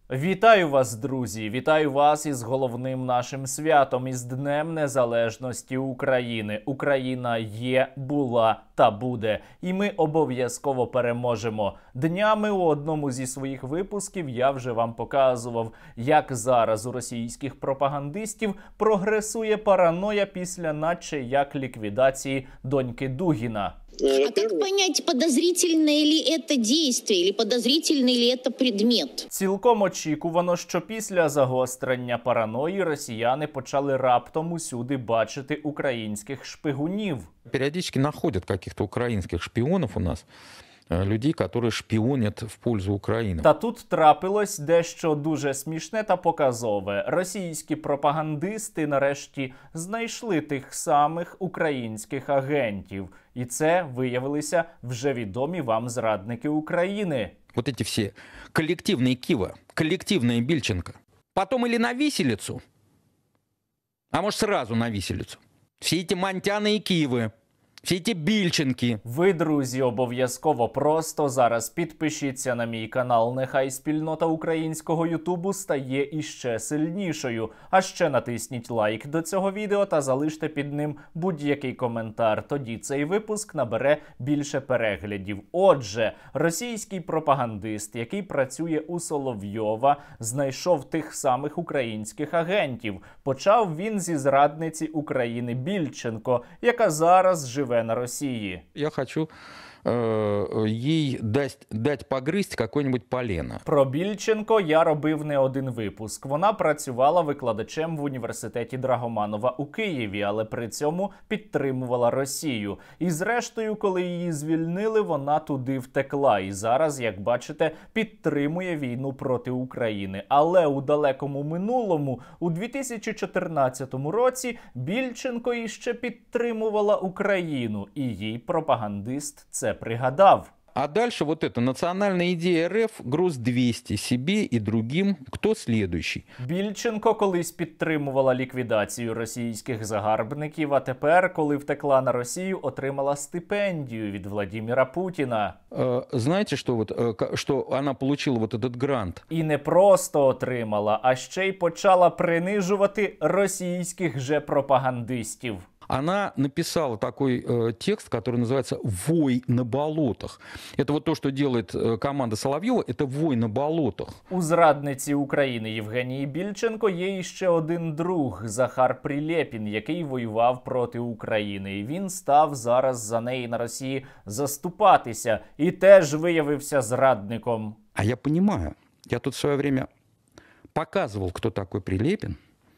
Вітаю вас, друзі! Вітаю вас із головним нашим святом, із Днем Незалежності України. Україна є, була та буде. І ми обов'язково переможемо. Днями у одному зі своїх випусків я вже вам показував, як зараз у російських пропагандистів прогресує параноя після наче як ліквідації доньки Дугіна. А как понять, подозрительное ли это действие, или подозрительный ли это предмет? Цілком очікувано, що після загострення параної росіяни почали раптом усюди бачити українських шпигунів. Периодически находят каких-то украинских шпионов у нас, людей, которые шпионят в пользу України. Та тут трапилось дещо дуже смішне та показове. Російські пропагандисти нарешті знайшли тих самих українських агентів. І це виявилися вже відомі вам зрадники України. Вот эти все коллективные Кива, коллективная Бильченко. Потом или на виселицу, а может сразу на виселицу. Все эти Монтяны и Киевы. Всі ті Більченки. Ви, друзі, обов'язково просто зараз підпишіться на мій канал. Нехай спільнота українського ютубу стає іще сильнішою. А ще натисніть лайк до цього відео та залиште під ним будь-який коментар. Тоді цей випуск набере більше переглядів. Отже, російський пропагандист, який працює у Соловйова, знайшов тих самих українських агентів. Почав він зі зрадниці України Більченко, яка зараз живе на Росії. Я хочу їй дать погризть какое-нибудь полено. Про Більченко я робив не один випуск. Вона працювала викладачем в університеті Драгоманова у Києві, але при цьому підтримувала Росію. І зрештою, коли її звільнили, вона туди втекла. І зараз, як бачите, підтримує війну проти України. Але у далекому минулому, у 2014 році, Більченко іще підтримувала Україну. І їй пропагандист це пригадав. А дальше вот эта национальная идея РФ, груз 200 себе и другим. Кто следующий? Більченко колись підтримувала ліквідацію російських загарбників, а тепер, коли втекла на Росію, отримала стипендію від Владимира Путіна. Знаете, что она получила вот этот грант? І не просто отримала, а ще й почала принижувати російських же пропагандистів. Она написала такой текст, который называется «Вой на болотах». Это вот то, что делает команда Соловьева, это «Вой на болотах». У зрадниці України Євгенії Більченко є іще один друг – Захар Прилєпін, який воював проти України. І він став зараз за неї на Росії заступатися і теж виявився зрадником. А я понимаю. Я тут в свое время показывал, кто такой Прилепин.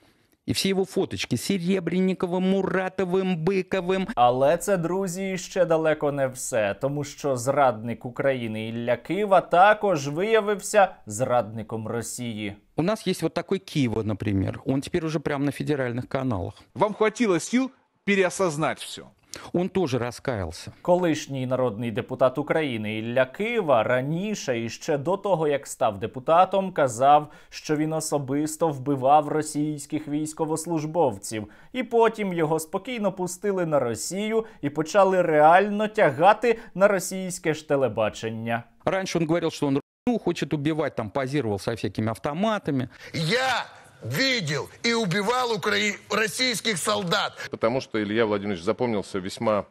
І всі його фоточки з Серебренниковим, Муратовим, Биковим. Але це, друзі, ще далеко не все. Тому що зрадник України Ілля Кива також виявився зрадником Росії. У нас есть вот такой Кива, например. Он теперь уже прямо на федеральных каналах. Вам хватило сил переосознать все. Он тоже раскаялся. Колишній народний депутат України Ілля Кива раніше, і ще до того, як став депутатом, казав, що він особисто вбивав російських військовослужбовців. І потім його спокійно пустили на Росію і почали реально тягати на російське ж телебачення. Раньше он говорил, что он хочет убивать, там позировал со всякими автоматами. Я видел и убивал российских солдат. Потому что Илья Владимирович запомнился весьма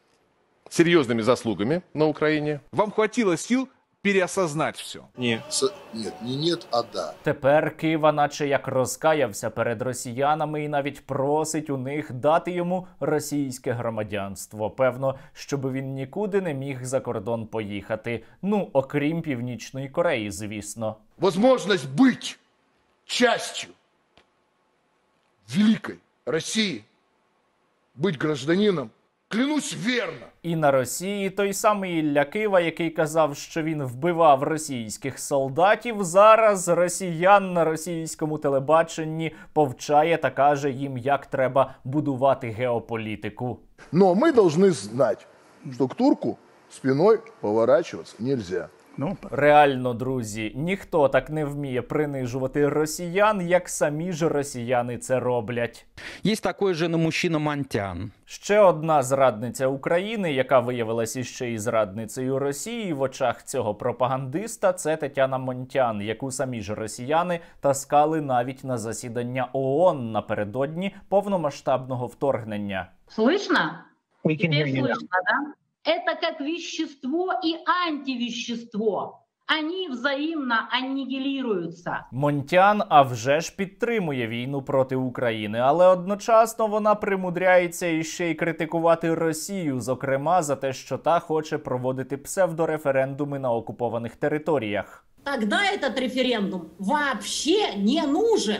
серьезными заслугами на Украине. Вам хватило сил переосознать все. Нет, не нет, а да. Тепер Кива наче як розкаявся перед росіянами і навіть просить у них дати йому російське громадянство. Певно, щоб він нікуди не міг за кордон поїхати. Ну, окрім Північної Кореї, звісно. Возможность быть частью великой России, быть гражданином, клянусь верно. І на Росії той самий Ілля Кива, який казав, що він вбивав російських солдатів, зараз росіян на російському телебаченні повчає та каже їм, як треба будувати геополітику. Но мы должны знать, что к турку спиной поворачиваться нельзя. Реально, друзі, ніхто так не вміє принижувати росіян, як самі ж росіяни це роблять. Есть такой же мужчина Монтян. Ще одна зрадниця України, яка виявилася ще й зрадницею Росії в очах цього пропагандиста, це Тетяна Монтян, яку самі ж росіяни таскали навіть на засідання ООН напередодні повномасштабного вторгнення. Слышно? Теперь слышно, да? Это как вещество и антивещество. Они взаимно аннигилируются. Монтян, а вже ж підтримує війну проти України, але одночасно вона примудряється іще й критикувати Росію, зокрема за те, що та хоче проводити псевдореферендуми на окупованих територіях. Тогда этот референдум вообще не нужен.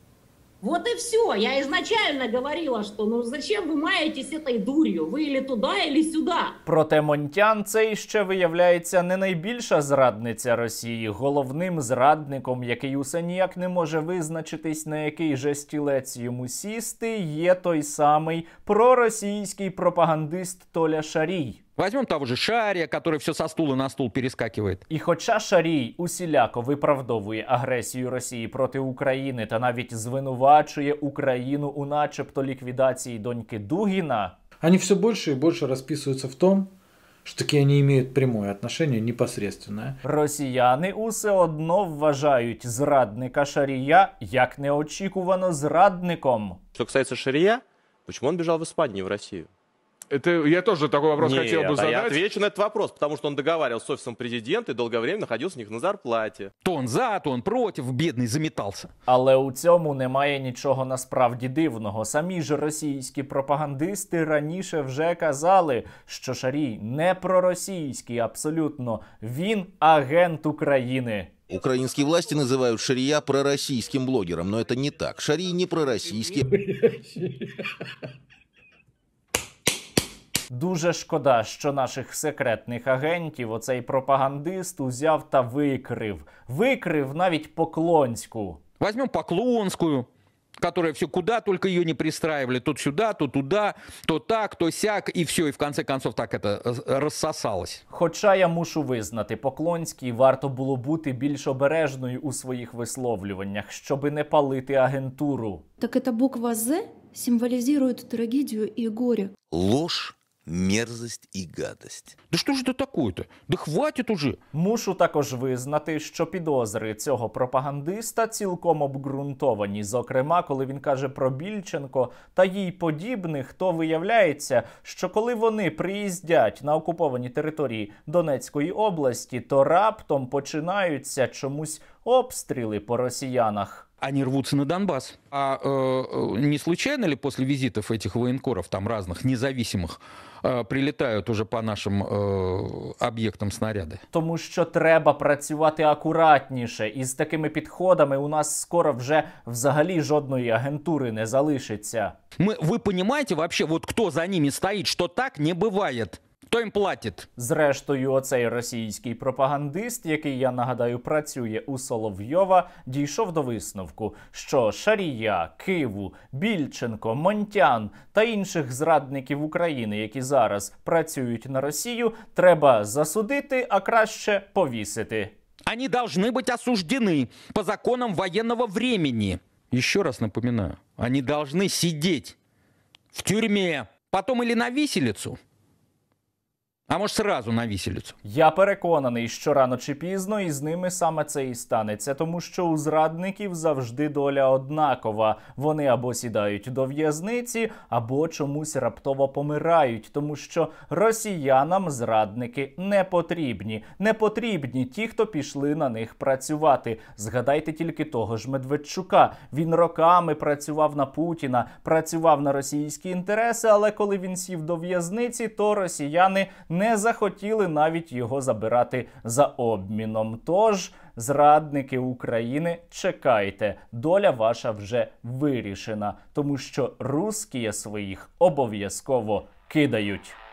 Вот и все. Я изначально говорила, что зачем вы маетесь этой дурью? Вы или туда, или сюда. Проте Монтян цей ще виявляється не найбільша зрадниця Росії. Головним зрадником, який усе ніяк не може визначитись, на який же стілець йому сісти, є той самий проросійський пропагандист Толя Шарій. Возьмем того же Шария, который все со стула на стул перескакивает. І хоча Шарій усіляко виправдовує агресію Росії проти України та навіть звинувачує Україну у начебто ліквідації доньки Дугіна, они все больше и больше расписываются в том, что таки они имеют прямое отношение, непосредственное. росіяни усе одно вважають зрадника Шарія як неочікувано зрадником. Что касается Шария, почему он бежал в Испанию, в Россию? Это я тоже такой вопрос хотел бы задать. Я отвечу на этот вопрос, потому что он договаривался с офисом президента и долгое время находился у них на зарплате. То он за, то он против, бедный заметался. Але у цьому немає нічого насправді дивного. Самі ж російські пропагандисти раніше вже казали, що Шарій не проросійський абсолютно. Він агент України. Украинские власти называют Шария пророссийским блогером, но это не так. Шарий не пророссийский. Дуже шкода, що наших секретних агентів оцей пропагандист узяв та викрив. Викрив навіть Поклонську. Возьмем Поклонскую, которая все куда только ее не пристраивали. То сюда, то туда, то так, то сяк. И все, и в конце концов так это рассосалось. Хоча я мушу визнати, Поклонській варто було бути більш обережною у своїх висловлюваннях, щоби не палити агентуру. Так эта буква «З» символизирует трагедию и горе. Ложь, мерзость и гадость. Да что же это такое-то? Да хватит уже. Мушу також визнати, що підозри цього пропагандиста цілком обґрунтовані. Зокрема, коли він каже про Більченко та їй подібних, то виявляється, що коли вони приїздять на окуповані території Донецької області, то раптом починаються чомусь обстріли по росіянах. Они рвутся на Донбасс. А не случайно ли после визитов этих военкоров, там разных, независимых, прилетают уже по нашим об'єктам снаряди? Тому що треба працювати акуратніше. І з такими підходами у нас скоро вже взагалі жодної агентури не залишиться. Вы понимаете вообще, вот кто за ними стоит, что так не бывает? Хто їм платить? Зрештою, оцей російський пропагандист, який, я нагадаю, працює у Соловйова, дійшов до висновку, що Шарія, Киву, Більченко, Монтян та інших зрадників України, які зараз працюють на Росію, треба засудити, а краще повісити. Они должны быть осуждены по законам военного времени. Еще раз напоминаю, они должны сидеть в тюрьме, потом или на виселицу, а може сразу на виселицю. Я переконаний, що рано чи пізно із ними саме це і станеться, тому що у зрадників завжди доля однакова. Вони або сідають до в'язниці, або чомусь раптово помирають, тому що росіянам зрадники не потрібні. Не потрібні ті, хто пішли на них працювати. Згадайте тільки того ж Медведчука. Він роками працював на Путіна, працював на російські інтереси, але коли він сів до в'язниці, то росіяни не захотіли навіть його забирати за обміном. Тож, зрадники України, чекайте, доля ваша вже вирішена, тому що русські своїх обов'язково кидають.